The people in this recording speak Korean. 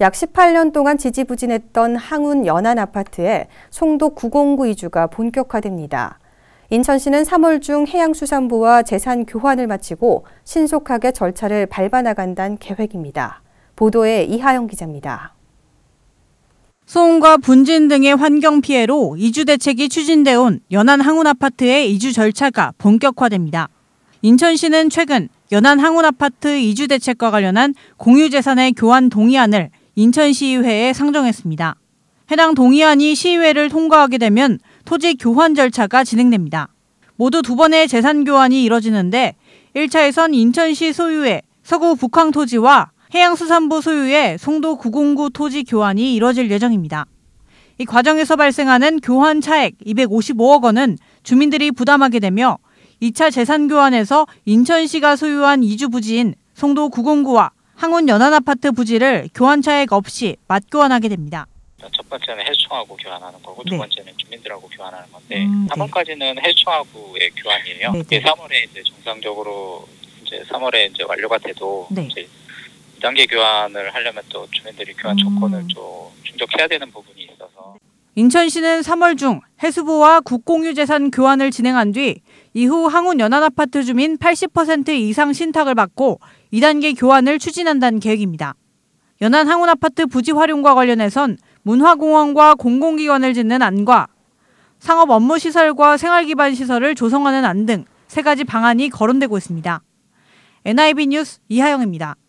약 18년 동안 지지부진했던 항운 연안 아파트에 송도 909 이주가 본격화됩니다. 인천시는 3월 중 해양수산부와 재산 교환을 마치고 신속하게 절차를 밟아 나간다는 계획입니다. 보도에 이하영 기자입니다. 소음과 분진 등의 환경 피해로 이주 대책이 추진돼 온 연안 항운 아파트의 이주 절차가 본격화됩니다. 인천시는 최근 연안 항운 아파트 이주 대책과 관련한 공유재산의 교환 동의안을 인천시의회에 상정했습니다. 해당 동의안이 시의회를 통과하게 되면 토지 교환 절차가 진행됩니다. 모두 2번의 재산 교환이 이뤄지는데 1차에선 인천시 소유의 서구 북항 토지와 해양수산부 소유의 송도 909 토지 교환이 이뤄질 예정입니다. 이 과정에서 발생하는 교환 차액 255억 원은 주민들이 부담하게 되며 2차 재산 교환에서 인천시가 소유한 이주 부지인 송도 909와 항운 연안 아파트 부지를 교환 차액 없이 맞교환하게 됩니다. 첫 번째는 해수청하고 교환하는 거고, 두 번째는 주민들하고 교환하는 건데, 3월까지는 네. 해수청하고의 교환이에요. 이게 3월에 이제 정상적으로 이제 3월에 이제 완료가 돼도 이제 2단계 교환을 하려면 또 주민들이 교환 조건을 좀 충족해야 되는 부분이 있어서. 인천시는 3월 중 해수부와 국공유재산 교환을 진행한 뒤 이후 항운 연안 아파트 주민 80% 이상 신탁을 받고 2단계 교환을 추진한다는 계획입니다. 연안 항운 아파트 부지 활용과 관련해선 문화공원과 공공기관을 짓는 안과 상업 업무 시설과 생활 기반 시설을 조성하는 안 등 3가지 방안이 거론되고 있습니다. NIB 뉴스 이하영입니다.